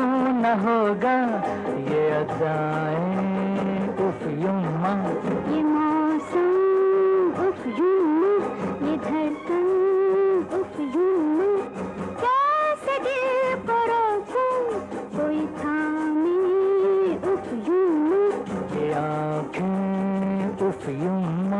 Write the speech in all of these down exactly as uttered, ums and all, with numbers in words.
न होगा ये अदाएं उफ युम्मा, ये मौसम उफ युम्मा, ये धड़कन उफ युम्मा, कैसे दिल को रोकूं कोई थामे उफ युम्मा, ये आँखें उफ युम्मा।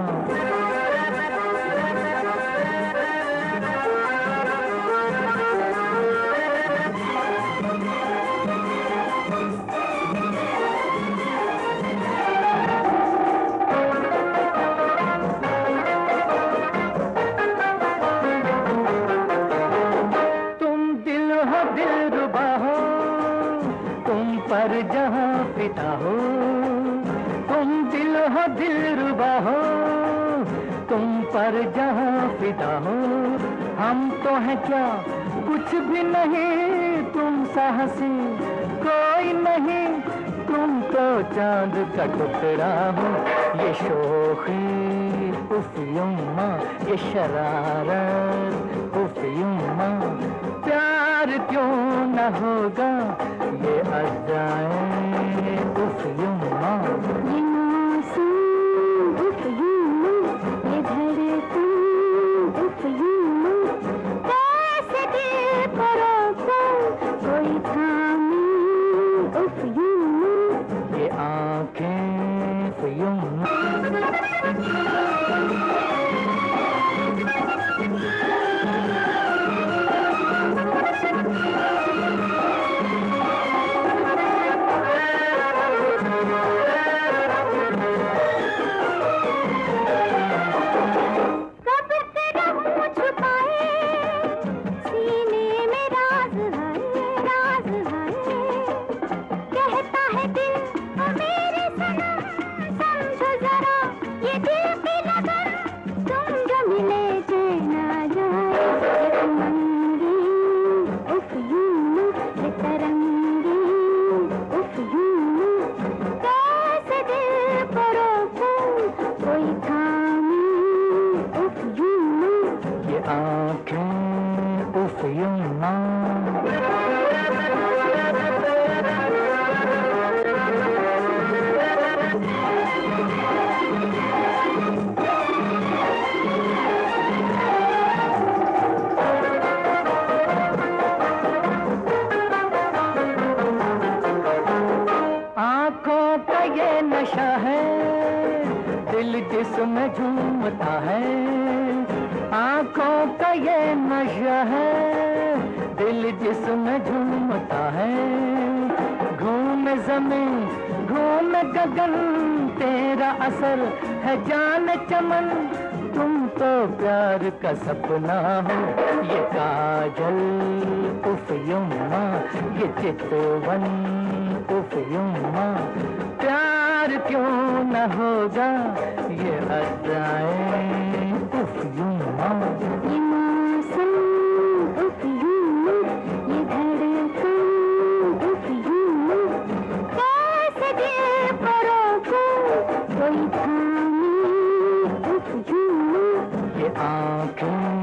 दिलरुबा हो तुम पर जहाँ फिदा हो, तुम दिल हो दिलरुबा हो तुम पर जहाँ फिदा हो। हम तो हैं क्या कुछ भी नहीं तुम सा हंसी कोई नहीं, तुम तो चांद का टुकड़ा हो। ये शोखी उफ युम्मा, ये शरारत उफ युम्मा, प्यार क्यों न होगा ये अदाएं उफ युम्मा, ये मौसम उफ युम्मा, ये धड़कन उफ युम्मा, कैसे दिल को रोकूं कोई थामे उफ युम्मा, ये आँखें उफ युम्मा। आँखें उफ युम्मा। आँखों का ये नशा है दिल जिसमें झूमता है, आँखों का ये नशा है दिल जिसमें झूमता है। घूम ज़मीं घूम गगन तेरा असर है जान चमन, तुम तो प्यार का सपना हो। ये काजल उफ युम्मा, ये चितवन उफ युम्मा, प्यार क्यों न होगा ये अदाएं उफ युम्मा, ये मौसम उफ युम्मा, ये धड़कन उफ युम्मा, कैसे दिल को रोकूं कोई थामे उफ युम्मा, ये आँखें